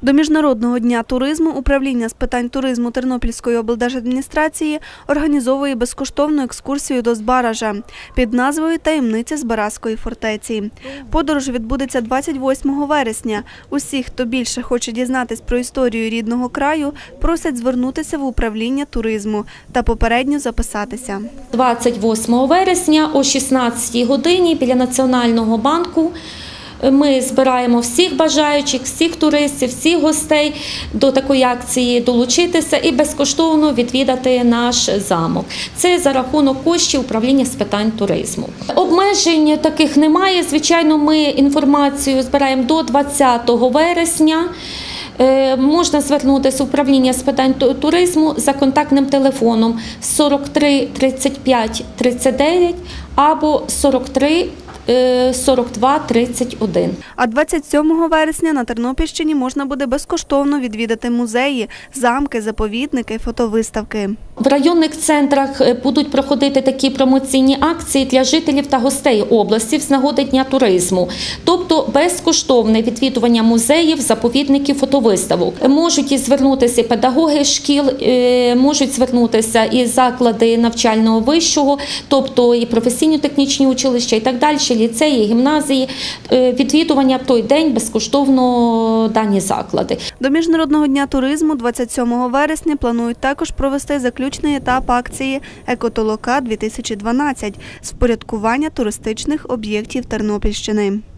До Міжнародного дня туризму управління з питань туризму Тернопільської облдержадміністрації організовує безкоштовну екскурсію до Збаража під назвою «Таємниці Збаразької фортеці». Подорож відбудеться 28 вересня. Усіх, хто більше хоче дізнатись про історію рідного краю, просять звернутися в управління туризму та попередньо записатися. 28 вересня о 16 годині біля Національного банку ми збираємо всіх бажаючих, всіх туристів, всіх гостей до такої акції долучитися і безкоштовно відвідати наш замок. Це за рахунок коштів управління з питань туризму. Обмежень таких немає. Звичайно, ми інформацію збираємо до 20 вересня. Можна звернутися в управління з питань туризму за контактним телефоном 43 35 39 або 43 42 31. А 27 вересня на Тернопільщині можна буде безкоштовно відвідати музеї, замки, заповідники, фотовиставки. В районних центрах будуть проходити такі промоційні акції для жителів та гостей області з нагоди Дня туризму. Тобто безкоштовне відвідування музеїв, заповідників, фотовиставок. Можуть і звернутися педагоги шкіл, можуть звернутися і заклади навчального вищого, тобто і професійно-технічні училища і так далі, ліцеї, гімназії. Відвідування в той день безкоштовно дані заклади. До Міжнародного дня туризму 27 вересня планують також провести заключний етап акції «Екотолока-2012» з впорядкування туристичних об'єктів Тернопільщини.